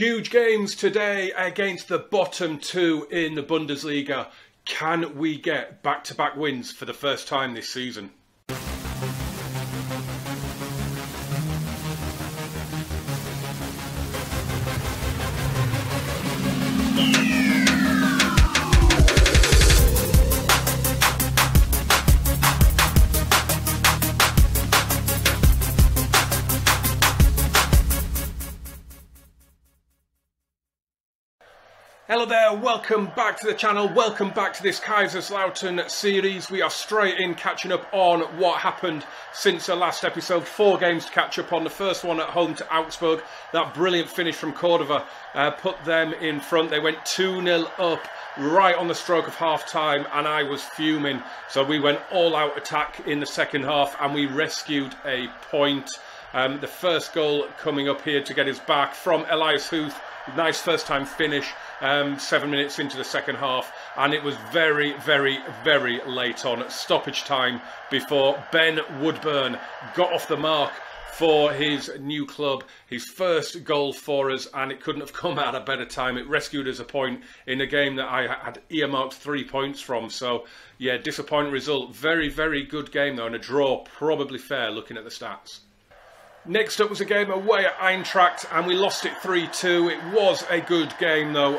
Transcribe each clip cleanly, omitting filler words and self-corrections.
Huge games today against the bottom two in the Bundesliga. Can we get back-to-back wins for the first time this season? Hello there, welcome back to the channel, welcome back to this Kaiserslautern series. We are straight in catching up on what happened since the last episode. 4 games to catch up on. The first one at home to Augsburg. That brilliant finish from Cordova put them in front. They went 2-0 up right on the stroke of half time and I was fuming. So we went all out attack in the second half and we rescued a point. The first goal coming up here to get us back from Elias Huth. Nice first time finish. 7 minutes into the second half, and it was very late on stoppage time before Ben Woodburn got off the mark for his new club. His first goal for us, and it couldn't have come at a better time. It rescued us a point in a game that I had earmarked 3 points from. So yeah, disappointing result. Very good game though, and a draw probably fair looking at the stats. Next up was a game away at Eintracht and we lost it 3-2. It was a good game though.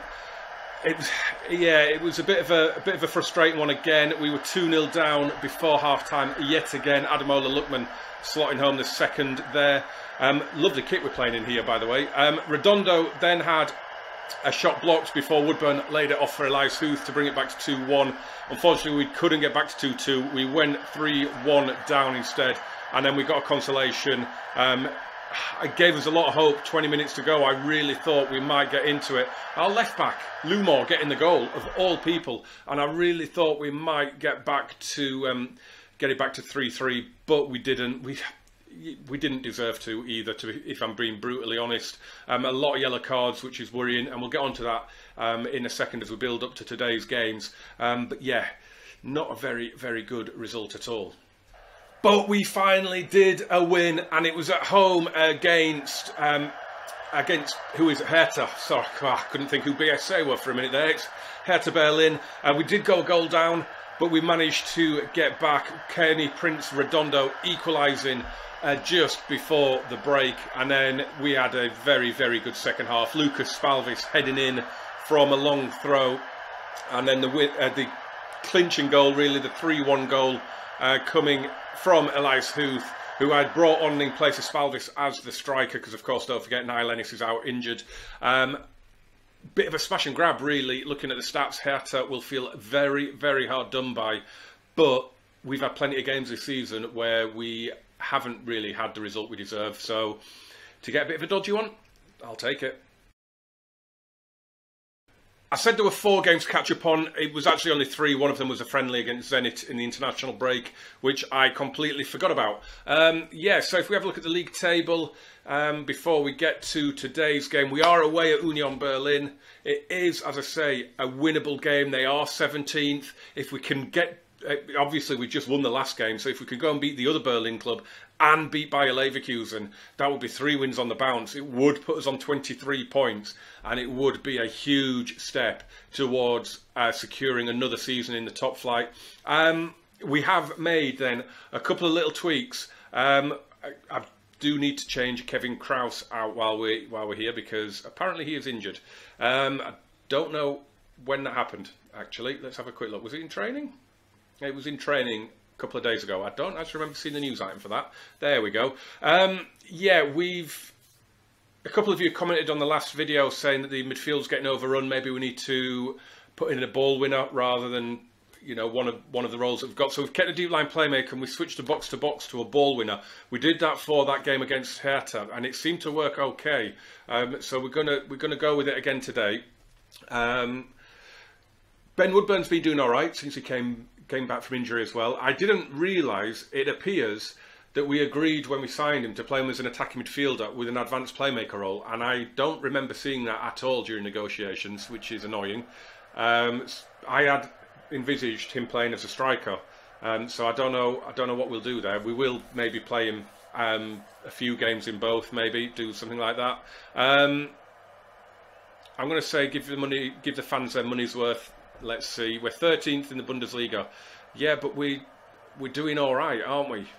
It was a bit of a frustrating one again. We were 2-0 down before half time yet again. Ademola Lookman slotting home the second there. Lovely kit we're playing in here, by the way. Redondo then had a shot blocked before Woodburn laid it off for Elias Huth to bring it back to 2-1. Unfortunately, we couldn't get back to 2-2. We went 3-1 down instead. And then we got a consolation. It gave us a lot of hope. 20 minutes to go. I really thought we might get into it. Our left back, Lumor, getting the goal of all people, and I really thought we might get back to get it back to 3-3, but we didn't. We didn't deserve to either, if I'm being brutally honest. A lot of yellow cards, which is worrying, and we'll get onto that in a second as we build up to today's games. But yeah, not a very good result at all. But we finally did a win, and it was at home against who is it? Hertha. Sorry, I couldn't think who BSA were for a minute there. It's Hertha Berlin. We did go a goal down, but we managed to get back. Kenny Prince Redondo equalising just before the break, and then we had a very good second half. Lucas Spalvis heading in from a long throw, and then the clinching goal, really the 3-1 goal, coming from Elias Huth, who I'd brought on in place of Spalvis as the striker, because of course don't forget Niall Ennis is out injured. Bit of a smash and grab really. Looking at the stats, Hertha will feel very hard done by, but we've had plenty of games this season where we haven't really had the result we deserve. So to get a bit of a dodgy one, I'll take it. I said there were 4 games to catch up on. It was actually only 3. One of them was a friendly against Zenit in the international break, which I completely forgot about. Yeah, so if we have a look at the league table, before we get to today's game, we are away at Union Berlin. It is, as I say, a winnable game. They are 17th. If we can get... Obviously, we just won the last game, so if we could go and beat the other Berlin club and beat Bayer Leverkusen, that would be 3 wins on the bounce. It would put us on 23 points, and it would be a huge step towards securing another season in the top flight. We have made then a couple of little tweaks. I do need to change Kevin Krause out while we're here, because apparently he is injured. I don't know when that happened, actually. Let's have a quick look. Was it in training? It was in training a couple of days ago. I don't actually remember seeing the news item for that. There we go. Yeah, a couple of you commented on the last video saying that the midfield's getting overrun. Maybe we need to put in a ball winner rather than, you know, one of the roles that we've got. So we've kept a deep line playmaker and we switched the box to box to a ball winner. We did that for that game against Hertha, and it seemed to work okay. So we're gonna go with it again today. Ben Woodburn's been doing all right since he came back from injury as well. I didn't realise, it appears, that we agreed when we signed him to play him as an attacking midfielder with an advanced playmaker role, and I don't remember seeing that at all during negotiations, which is annoying. I had envisaged him playing as a striker, so I don't know what we'll do there. We will maybe play him a few games in both, maybe do something like that. I'm going to say give the fans their money's worth. Let's see, we're 13th in the Bundesliga. Yeah, but we're doing all right, aren't we?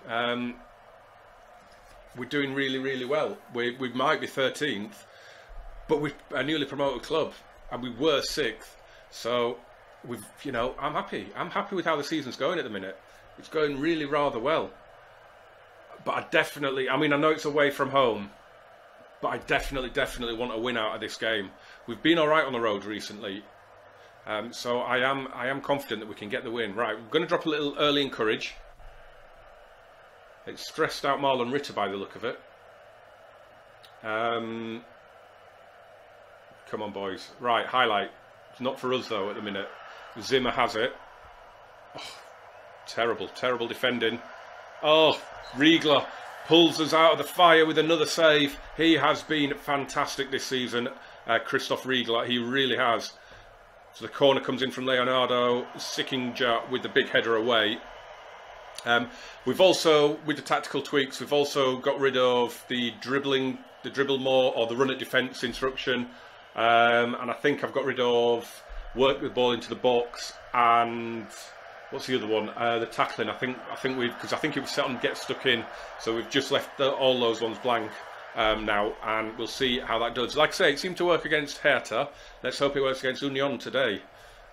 We're doing really, really well. We might be 13th, but we're a newly promoted club, and we were 6th. So I'm happy. I'm happy with how the season's going at the minute. It's going really rather well. But I know it's away from home, but I definitely want a win out of this game. We've been all right on the road recently. So I am confident that we can get the win. Right, we're going to drop a little early encourage. It's stressed out Marlon Ritter by the look of it. Come on, boys. Right, highlight. It's not for us, though, at the minute. Zimmer has it. Oh, terrible defending. Oh, Riegler pulls us out of the fire with another save. He has been fantastic this season, Christoph Riegler. He really has. So the corner comes in from Leonardo. Sickinger with the big header away. We've also, with the tactical tweaks, we've also got rid of the dribble more, or the run at defence instruction. And I think I've got rid of work the ball into the box, and what's the other one? The tackling. I think it was set on get stuck in, so we've just left all those ones blank now, and we'll see how that does. Like I say, it seemed to work against Hertha. Let's hope it works against Union today.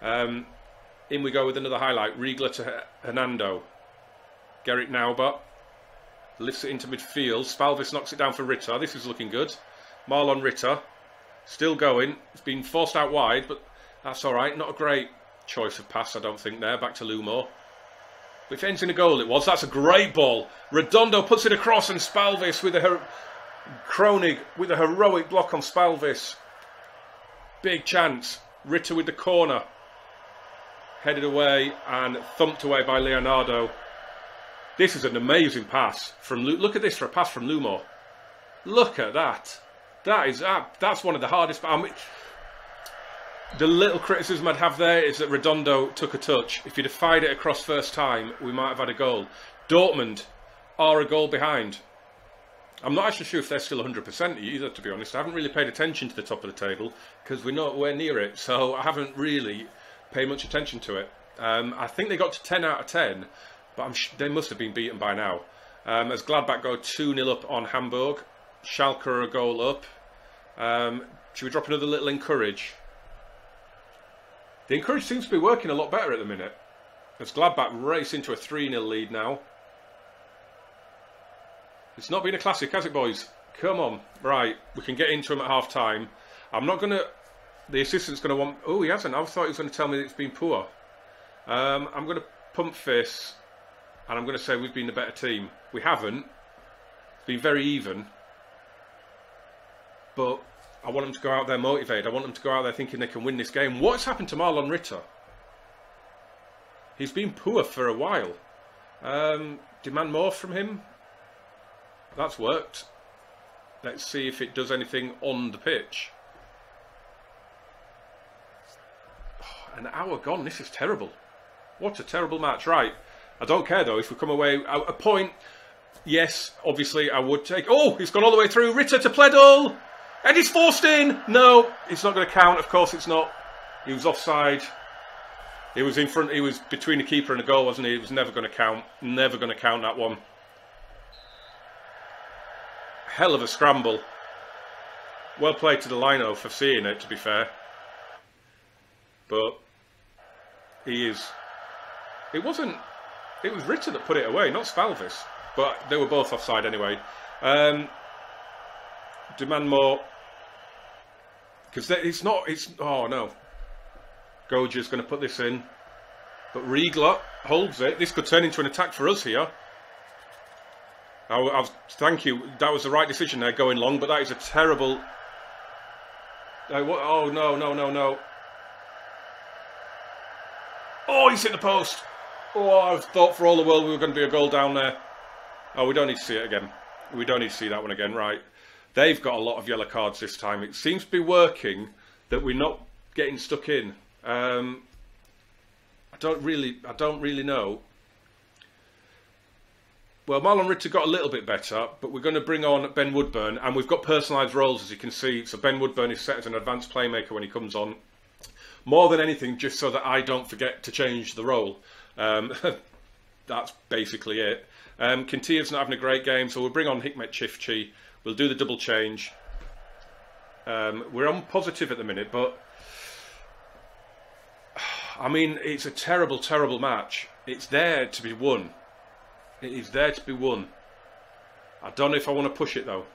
In we go with another highlight. Riegler to Hernando. Gerrit Naubert lifts it into midfield. Spalvis knocks it down for Ritter. This is looking good. Marlon Ritter still going. It's been forced out wide, but that's all right. Not a great choice of pass, I don't think, there. Back to Lumor. If it ends in a goal, it was. That's a great ball. Redondo puts it across, and Spalvis with Kronig with a heroic block on Spalvis. Big chance. Ritter with the corner. Headed away and thumped away by Leonardo. This is an amazing pass from look at this for a pass from Lumor. Look at that. That's one of the hardest. The little criticism I'd have there is that Redondo took a touch. If he'd have fired it across first time, we might have had a goal. Dortmund are a goal behind. I'm not actually sure if they're still 100% either, to be honest. I haven't really paid attention to the top of the table because we're nowhere near it, so I haven't really paid much attention to it. I think they got to 10 out of 10, but they must have been beaten by now. As Gladbach go 2-0 up on Hamburg, Schalke are a goal up. Should we drop another little encourage? The encourage seems to be working a lot better at the minute. As Gladbach race into a 3-0 lead now. It's not been a classic, has it, boys? Come on. Right, we can get into him at half time. I'm not going to... The assistant's going to want... Oh, he hasn't. I thought he was going to tell me that it's been poor. I'm going to pump fists, and I'm going to say we've been the better team. We haven't. It's been very even. But I want them to go out there motivated. I want them to go out there thinking they can win this game. What's happened to Marlon Ritter? He's been poor for a while. Demand more from him. That's worked. Let's see if it does anything on the pitch. Oh, an hour gone. This is terrible. What a terrible match. Right. I don't care, though, if we come away... A point, yes, obviously, I would take... Oh, he's gone all the way through. Ritter to Pledl. And he's forced in. No, it's not going to count. Of course it's not. He was offside. He was in front. He was between the keeper and the goal, wasn't he? It was never going to count. Never going to count that one. Hell of a scramble. Well played to the lino for seeing it, to be fair. But he is... It wasn't... It was Ritter that put it away, not Spalvis. But they were both offside anyway. Demand more. Because it's not... Oh, no. Goja's going to put this in. But Riegler holds it. This could turn into an attack for us here. Thank you. That was the right decision there, going long, but that is a terrible... Oh, no. Oh, he's hit the post. Oh, I thought for all the world we were going to be a goal down there. Oh, we don't need to see it again. We don't need to see that one again, right. They've got a lot of yellow cards this time. It seems to be working that we're not getting stuck in. I don't really know. Well, Marlon Ritter got a little bit better, but we're going to bring on Ben Woodburn, and we've got personalised roles, as you can see. So Ben Woodburn is set as an advanced playmaker when he comes on. More than anything, just so that I don't forget to change the role. That's basically it. Kintia's not having a great game, so we'll bring on Hikmet Çiftçi. We'll do the double change. We're on positive at the minute, but I mean, it's a terrible, terrible match. It's there to be won. It is there to be won. I don't know if I want to push it though.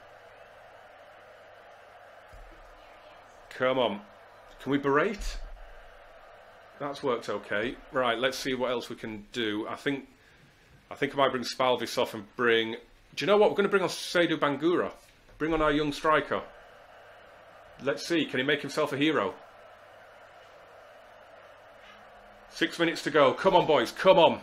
Come on. Can we berate? That's worked okay. Right, let's see what else we can do. I think I might bring Spalvis off and bring... Do you know what? We're going to bring on Seydou Bangura. Bring on our young striker. Let's see. Can he make himself a hero? 6 minutes to go. Come on, boys. Come on.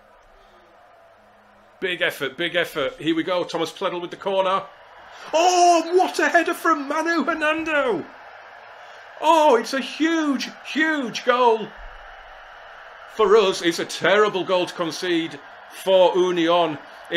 Big effort, big effort. Here we go. Thomas Pledel with the corner. Oh, what a header from Manu Hernando. Oh, it's a huge, huge goal. For us, it's a terrible goal to concede for Union.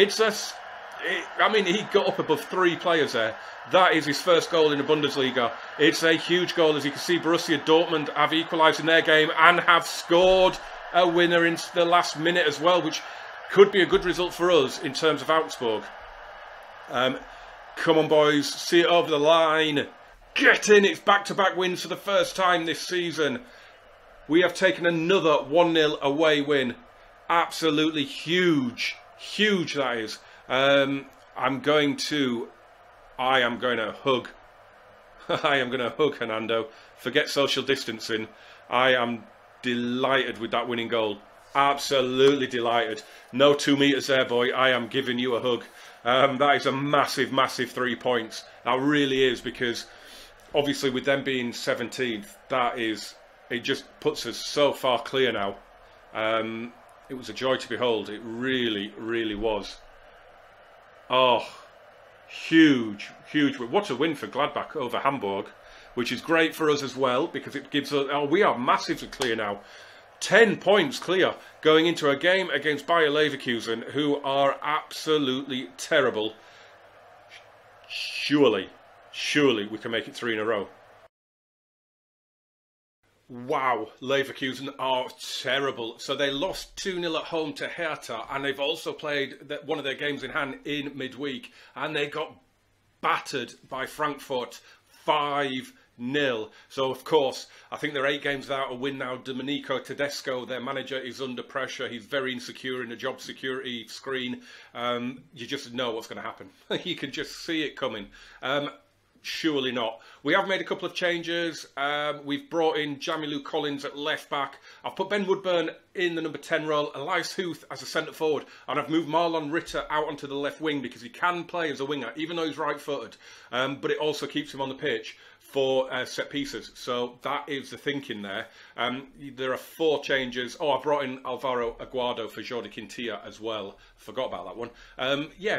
I mean, he got up above 3 players there. That is his first goal in the Bundesliga. It's a huge goal. As you can see, Borussia Dortmund have equalised in their game and have scored a winner in the last minute as well, which could be a good result for us in terms of Augsburg. Come on, boys. See it over the line. Get in. It's back-to-back wins for the first time this season. We have taken another 1-0 away win. Absolutely huge. Huge, that is. I am going to hug. I am going to hug Hernando. Forget social distancing. I am delighted with that winning goal. Absolutely delighted. No 2 metres there, boy. I am giving you a hug. That is a massive, massive 3 points. That really is, because obviously with them being 17th, it just puts us so far clear now. It was a joy to behold. It really, really was. Oh, huge, huge. What a win for Gladbach over Hamburg, which is great for us as well, because it gives us... Oh, we are massively clear now. 10 points clear going into a game against Bayer Leverkusen, who are absolutely terrible. Surely we can make it 3 in a row. Wow, Leverkusen are terrible. So they lost 2-0 at home to Hertha, and they've also played one of their games in hand in midweek, and they got battered by Frankfurt 5-0. So, of course, I think they're 8 games without a win now. Domenico Tedesco, their manager, is under pressure. He's very insecure in the job security screen. You just know what's going to happen. You can just see it coming. Surely not. We have made a couple of changes. We've brought in Jamilu Collins at left back. I've put Ben Woodburn in the number 10 role, Elias Huth as a centre forward, and I've moved Marlon Ritter out onto the left wing because he can play as a winger, even though he's right-footed. But it also keeps him on the pitch for set pieces. So that is the thinking there. There are 4 changes. Oh, I brought in Alvaro Aguado for Jordi Quintilla as well. Forgot about that one. Yeah,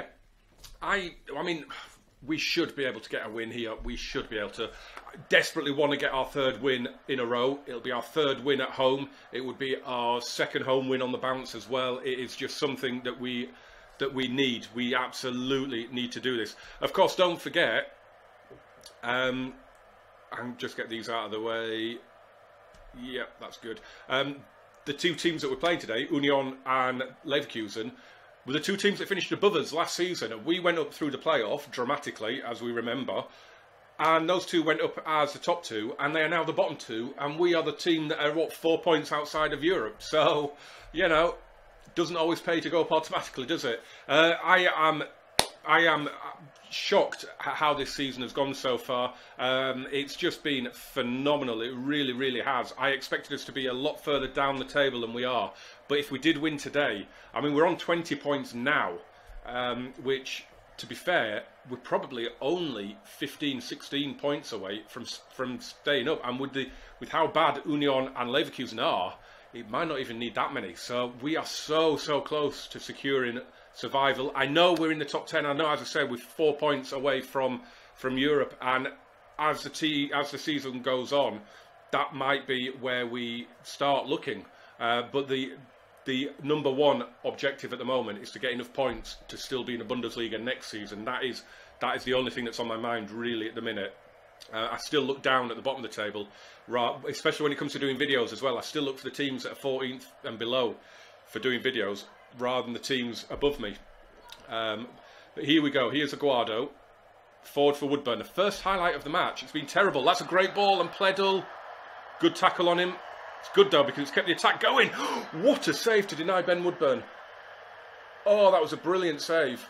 I mean... We should be able to get a win here. We should be able to. I desperately want to get our 3rd win in a row. It'll be our 3rd win at home. It would be our 2nd home win on the bounce as well. It is just something that we need. We absolutely need to do this. Of course, don't forget. I'll just get these out of the way. Yep, that's good. The 2 teams that we're playing today, Union and Leverkusen, were the 2 teams that finished above us last season, and we went up through the playoff dramatically, as we remember, and those 2 went up as the top 2, and they are now the bottom 2, and we are the team that are, 4 points outside of Europe. So, you know, it doesn't always pay to go up automatically, does it? I am shocked at how this season has gone so far. It's just been phenomenal. It really, really has. I expected us to be a lot further down the table than we are. But if we did win today, I mean, we're on 20 points now, which, to be fair, we're probably only 15, 16 points away from staying up. And with how bad Union and Leverkusen are, it might not even need that many. So we are so close to securing survival. I know we're in the top 10. I know, as I said, we're 4 points away from Europe. And as the season goes on, that might be where we start looking. But the #1 objective at the moment is to get enough points to still be in the Bundesliga next season. That is the only thing that's on my mind really at the minute. I still look down at the bottom of the table, especially when it comes to doing videos as well. I still look for the teams that are 14th and below for doing videos rather than the teams above me. But here we go. Here's Aguado, forward for Woodburn. The first highlight of the match. It's been terrible. That's a great ball, and Pledl, good tackle on him. It's good though because it's kept the attack going. What a save to deny Ben Woodburn. Oh, that was a brilliant save.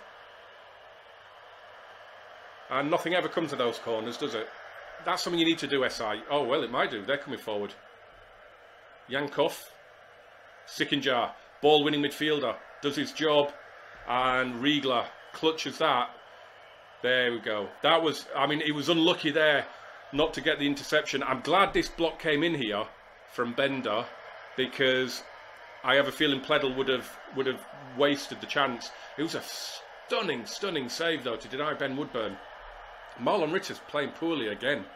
And nothing ever comes of those corners, does it? That's something you need to do, SI. Oh, well, it might do. They're coming forward. Yankov. Sickinger. Ball-winning midfielder. Does his job. And Riegler clutches that. There we go. That was, I mean, he was unlucky there not to get the interception. I'm glad this block came in here from Bender, because I have a feeling Pledl would have wasted the chance. It was a stunning save, though, to deny Ben Woodburn. Marlon Ritter's playing poorly again.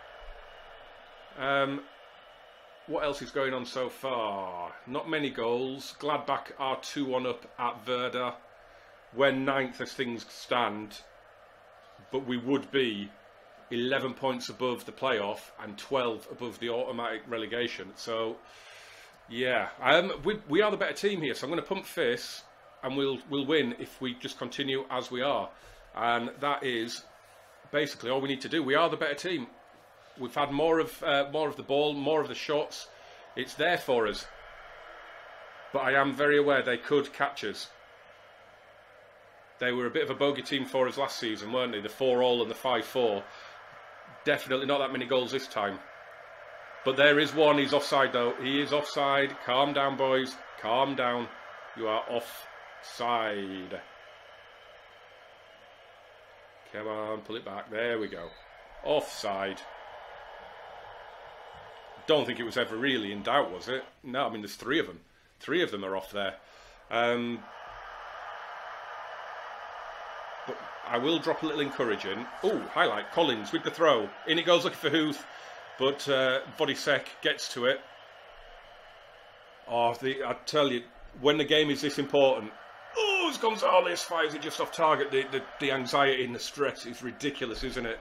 What else is going on so far? Not many goals. Gladbach are 2-1 up at Werder. We're 9th as things stand, but we would be 11 points above the playoff and 12 above the automatic relegation. So, yeah, we are the better team here. So I'm going to pump fists, and we'll win if we just continue as we are. And that is basically all we need to do. We are the better team. We've had more of the ball, more of the shots. It's there for us. But I am very aware they could catch us. They were a bit of a bogey team for us last season, weren't they? The 4-4 and the 5-4. Definitely not that many goals this time. But there is one. He's offside, though. He is offside. Calm down, boys. Calm down. You are offside. Come on, pull it back. There we go. Offside. Don't think it was ever really in doubt, was it? No, I mean, there's 3 of them. 3 of them are off there. But I will drop a little encouraging. Oh, highlight. Collins with the throw. In it goes, looking for Huth. But Vodisek gets to it. Oh, I tell you, when the game is this important, oh, as Gonzalez fires it just off target, the anxiety and the stress is ridiculous, isn't it?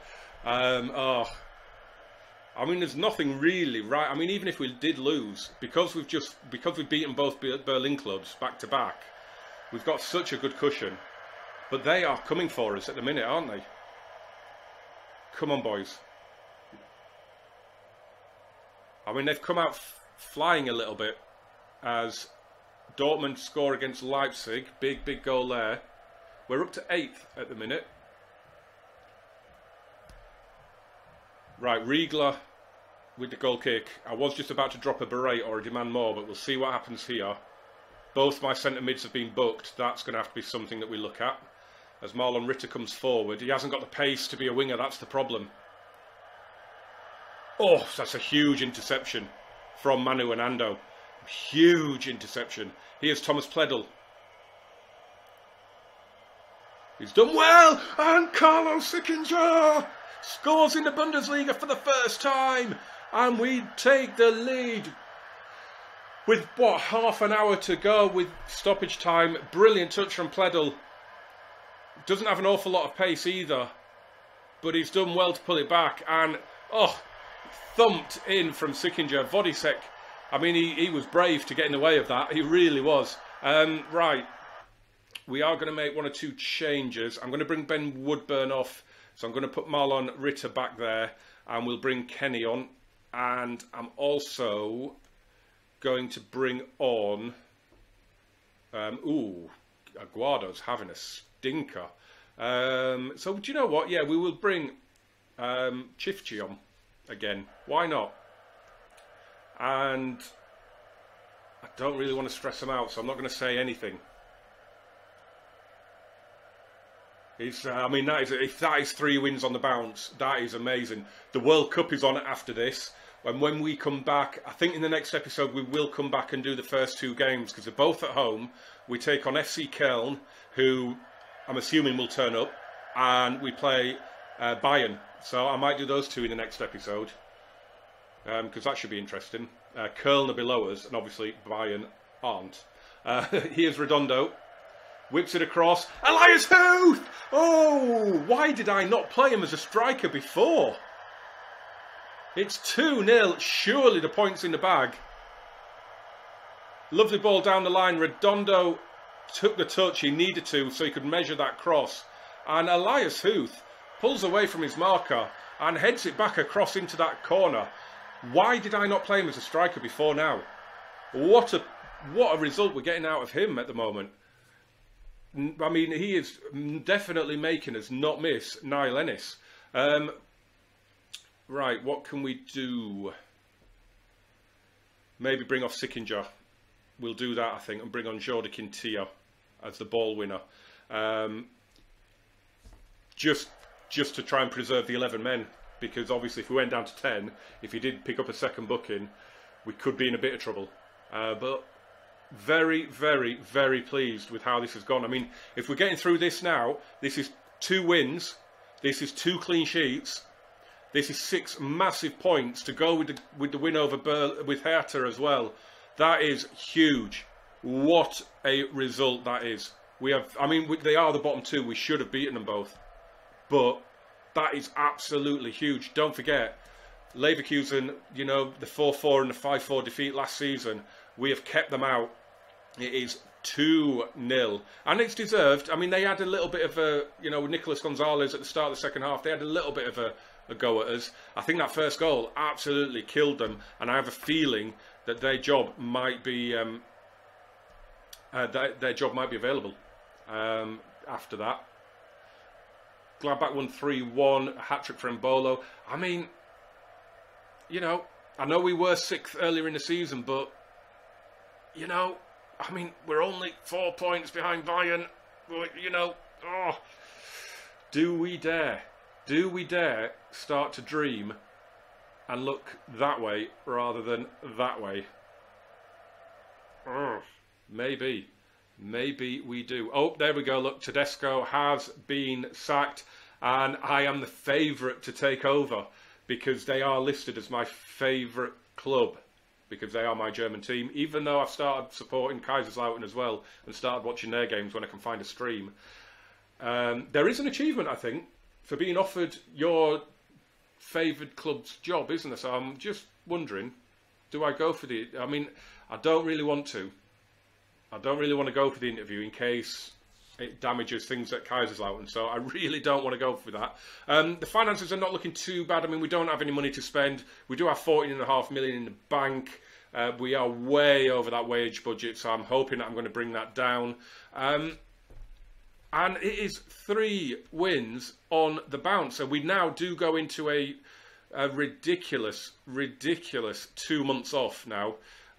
I mean, there's nothing really right. I mean, even if we did lose, because we've beaten both Berlin clubs back to back, we've got such a good cushion. But they are coming for us at the minute, aren't they? Come on, boys. I mean, they've come out flying a little bit as Dortmund score against Leipzig. Big goal there. We're up to 8th at the minute. Right, Riegler with the goal kick. I was just about to drop a berate or a demand more, but we'll see what happens here. Both my centre mids have been booked. That's going to have to be something that we look at. As Marlon Ritter comes forward, he hasn't got the pace to be a winger. That's the problem. Oh, that's a huge interception from Manu and Ando. Huge interception. Here's Thomas Pledl. He's done well, and Carlos Sickinger scores in the Bundesliga for the first time, and we take the lead with, what, half an hour to go with stoppage time. Brilliant touch from Pledl. Doesn't have an awful lot of pace either, but he's done well to pull it back, and, oh, thumped in from Sickinger. Vodisek, I mean, he was brave to get in the way of that. He really was. Right, we are going to make 1 or 2 changes. I'm going to bring Ben Woodburn off, so I'm going to put Marlon Ritter back there, and we'll bring Kenny on. And I'm also going to bring on... Aguado's having a stinker. So, do you know what? Yeah, we will bring Chifchi on again. Why not? And I don't really want to stress him out, so I'm not going to say anything. I mean, if that is 3 wins on the bounce, that is amazing. The World Cup is on after this. And when we come back, I think in the next episode we will come back and do the first 2 games, because they're both at home. We take on FC Köln, who I'm assuming will turn up, and we play Bayern. So I might do those 2 in the next episode, because that should be interesting. Köln are below us, and obviously Bayern aren't. Here's Redondo. Whips it across. Elias Huth! Oh, why did I not play him as a striker before? It's 2-0. Surely the point's in the bag. Lovely ball down the line. Redondo took the touch he needed to so he could measure that cross. And Elias Huth pulls away from his marker and heads it back across into that corner. Why did I not play him as a striker before now? What a result we're getting out of him at the moment. I mean, he is definitely making us not miss Niall Ennis. Right, what can we do? Maybe bring off Sickinger. We'll do that, I think, and bring on Jordi Quintilla as the ball winner. Just to try and preserve the 11 men. Because obviously if we went down to 10, if he did pick up a second booking, we could be in a bit of trouble. But very, very, very pleased with how this has gone. I mean, if we're getting through this now, this is 2 wins, this is 2 clean sheets, this is 6 massive points to go with the win over with Hertha as well. That is huge. What a result that is. We have, I mean, they are the bottom 2. We should have beaten them both, but that is absolutely huge. Don't forget, Leverkusen, you know, the 4-4 and the 5-4 defeat last season, we have kept them out. It is 2-0. And it's deserved. I mean, they had a little bit of a, you know, with Nicolas Gonzalez at the start of the second half, they had a little bit of a go at us. I think that first goal absolutely killed them. And I have a feeling that their job might be, their job might be available after that. Gladbach won 3-1, a hat-trick for Mbolo. I mean, you know, I know we were 6th earlier in the season, but, you know, I mean, we're only 4 points behind Bayern. You know, oh, do we dare start to dream and look that way rather than that way? Oh, maybe we do. Oh, there we go. Look, Tedesco has been sacked, and I am the favourite to take over because they are listed as my favourite club, because they are my German team, even though I've started supporting Kaiserslautern as well and started watching their games when I can find a stream. There is an achievement, I think, for being offered your favoured club's job, isn't there? So I'm just wondering, do I go for the... I mean, I don't really want to. I don't really want to go for the interview in case it damages things at Kaiserslautern, so I really don't want to go for that. The finances are not looking too bad. I mean, we don't have any money to spend. We do have 14.5 million in the bank. We are way over that wage budget, so I'm hoping that I'm going to bring that down. And it is 3 wins on the bounce. So we now do go into a ridiculous 2 months off now.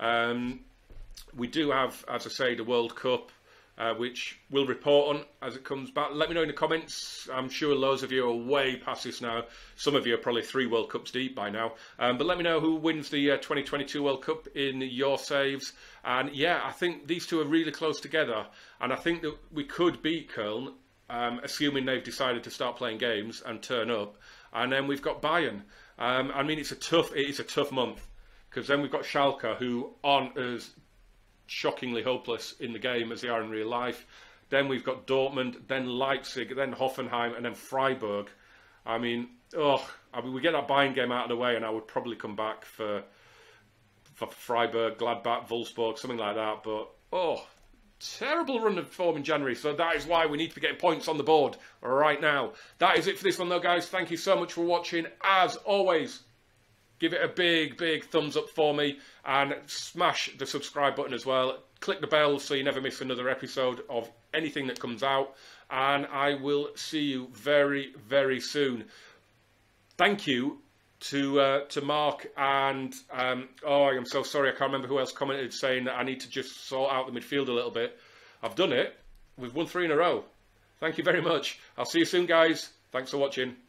We do have, as I say, the World Cup, which we'll report on as it comes back. Let me know in the comments. I'm sure loads of you are way past this now. Some of you are probably 3 World Cups deep by now. But let me know who wins the 2022 World Cup in your saves. And yeah, I think these two are really close together. And I think that we could beat Köln, assuming they've decided to start playing games and turn up. And then we've got Bayern. I mean, it is a tough month, because then we've got Schalke, who aren't as shockingly hopeless in the game as they are in real life. Then we've got Dortmund, then Leipzig, then Hoffenheim, and then Freiburg. I mean, we get that Bayern game out of the way, and I would probably come back for Freiburg, Gladbach, Wolfsburg, something like that. But terrible run of form in January. So that is why we need to be getting points on the board right now. That is it for this one, though, guys. Thank you so much for watching. As always, give it a big thumbs up for me, and smash the subscribe button as well. Click the bell so you never miss another episode of anything that comes out, and I will see you very, very soon. Thank you to Mark, and I am so sorry, I can't remember who else commented saying that I need to just sort out the midfield a little bit. I've done it. We've won 3 in a row. Thank you very much. I'll see you soon, guys. Thanks for watching.